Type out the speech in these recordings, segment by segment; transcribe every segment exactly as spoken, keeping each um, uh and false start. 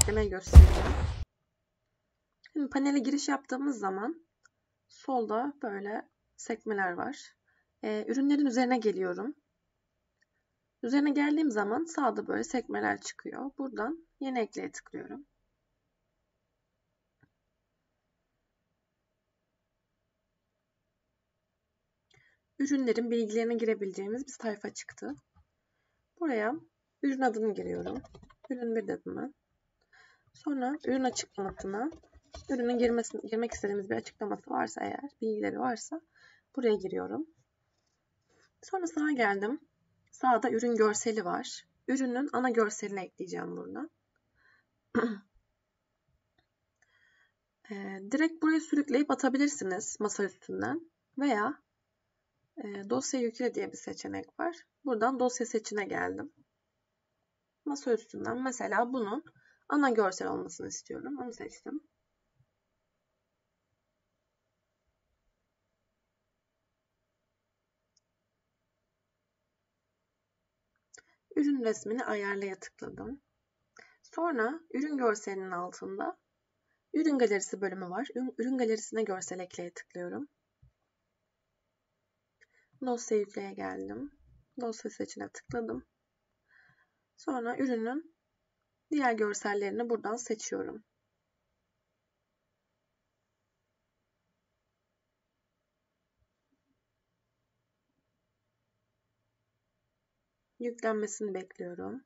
eklemeyi göstereceğim. Şimdi panele giriş yaptığımız zaman solda böyle sekmeler var. Ee, ürünlerin üzerine geliyorum. Üzerine geldiğim zaman sağda böyle sekmeler çıkıyor. Buradan yeni ekleye tıklıyorum. Ürünlerin bilgilerine girebileceğimiz bir sayfa çıktı. Buraya ürün adını giriyorum. Ürün bir dedim ben. Sonra ürün açıklamasına, ürünün girmesini, girmek istediğimiz bir açıklaması varsa eğer, bilgileri varsa buraya giriyorum. Sonra sağa geldim. Sağda ürün görseli var. Ürünün ana görselini ekleyeceğim burada. e, direkt buraya sürükleyip atabilirsiniz masa üstünden. Veya e, dosya yükle diye bir seçenek var. Buradan dosya seçine geldim. Masa üstünden mesela bunun ana görsel olmasını istiyorum. Onu seçtim. Ürün resmini ayarlaya tıkladım. Sonra ürün görselinin altında ürün galerisi bölümü var. Ürün galerisine görsel ekleye tıklıyorum. Dosya yükleye geldim. Dosya seçine tıkladım. Sonra ürünün diğer görsellerini buradan seçiyorum. Yüklenmesini bekliyorum.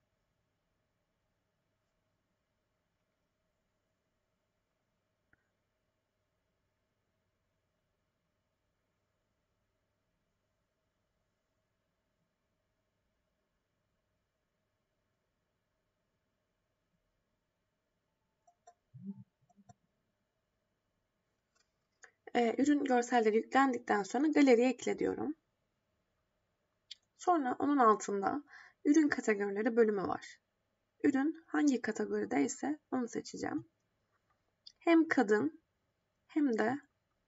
Ee, ürün görselleri yüklendikten sonra galeriye ekle diyorum. Sonra onun altında ürün kategorileri bölümü var. Ürün hangi kategorideyse onu seçeceğim. Hem kadın hem de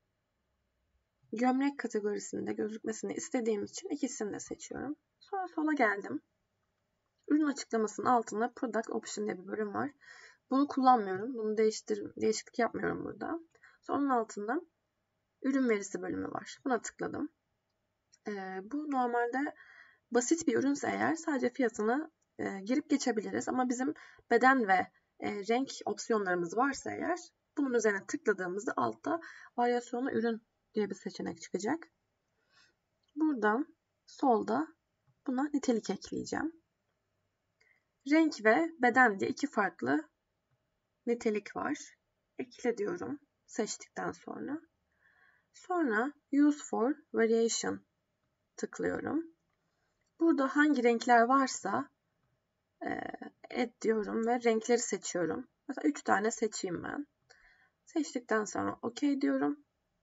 gömlek kategorisinde gözükmesini istediğim için ikisini de seçiyorum. Sonra sola geldim. Ürün açıklamasının altında Product Option diye bir bölüm var. Bunu kullanmıyorum. Bunu değiştir değişiklik yapmıyorum burada. Sonra onun altında ürün verisi bölümü var. Buna tıkladım. Ee, bu normalde basit bir ürünse eğer sadece fiyatını e, girip geçebiliriz. Ama bizim beden ve e, renk opsiyonlarımız varsa eğer bunun üzerine tıkladığımızda altta varyasyonlu ürün diye bir seçenek çıkacak. Buradan solda buna nitelik ekleyeceğim. Renk ve beden diye iki farklı nitelik var. Ekle diyorum seçtikten sonra. Sonra Use for Variation tıklıyorum. Burada hangi renkler varsa e, add diyorum ve renkleri seçiyorum. Mesela üç tane seçeyim ben. Seçtikten sonra OK diyorum.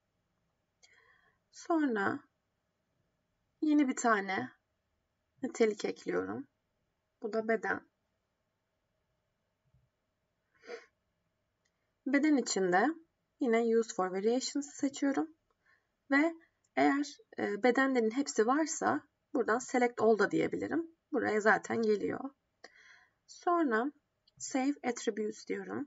Sonra yeni bir tane nitelik ekliyorum. Bu da beden. Beden içinde yine Use for Variations seçiyorum. Ve eğer e, bedenlerin hepsi varsa buradan Select All da diyebilirim. Buraya zaten geliyor. Sonra Save Attributes diyorum.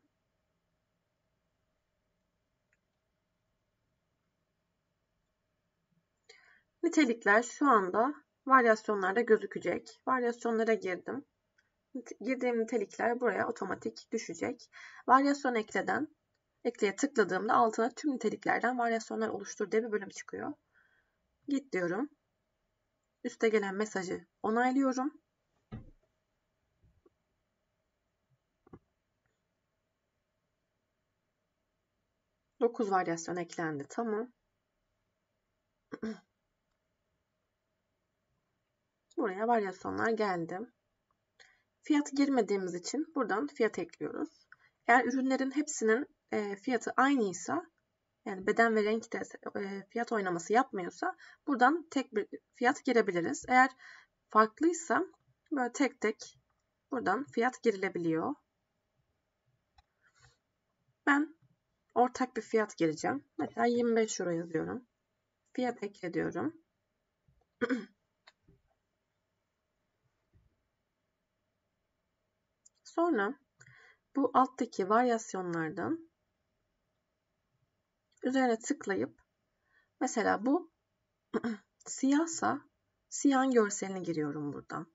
Nitelikler şu anda varyasyonlarda gözükecek. Varyasyonlara girdim. Girdiğim nitelikler buraya otomatik düşecek. Varyasyon ekleden ekleye tıkladığımda altına tüm niteliklerden varyasyonlar oluştur diye bir bölüm çıkıyor. Git diyorum. Üste gelen mesajı onaylıyorum. dokuz varyasyon eklendi. Tamam. Buraya varyasyonlar geldi. Fiyat girmediğimiz için buradan fiyat ekliyoruz. Eğer ürünlerin hepsinin e, fiyatı aynıysa, yani beden ve renkte e, fiyat oynaması yapmıyorsa buradan tek bir fiyat girebiliriz. Eğer farklıysa böyle tek tek buradan fiyat girilebiliyor. Ben ortak bir fiyat gireceğim. Mesela yirmi beş euro yazıyorum. Fiyat ekle diyorum. Sonra bu alttaki varyasyonlardan üzerine tıklayıp mesela bu siyahsa siyahın görselini giriyorum buradan.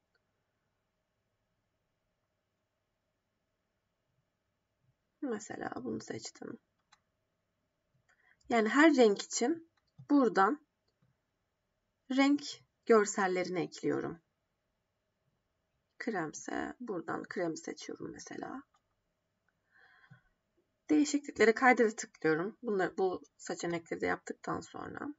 Mesela bunu seçtim. Yani her renk için buradan renk görsellerini ekliyorum. Kremse buradan kremi seçiyorum mesela. Değişiklikleri kaydede tıklıyorum. Bunları, bu seçenekleri de yaptıktan sonra.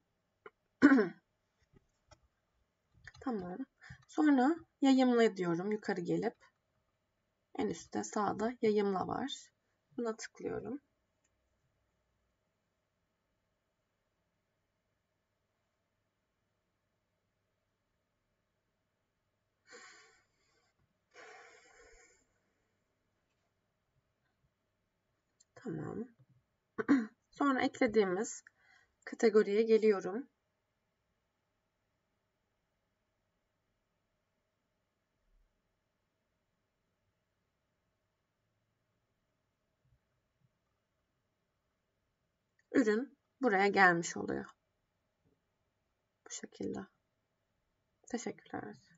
Tamam. Sonra yayımla diyorum. Yukarı gelip en üstte sağda yayımla var. Buna tıklıyorum. Tamam. Sonra eklediğimiz kategoriye geliyorum. Ürün buraya gelmiş oluyor. Bu şekilde. Teşekkürler.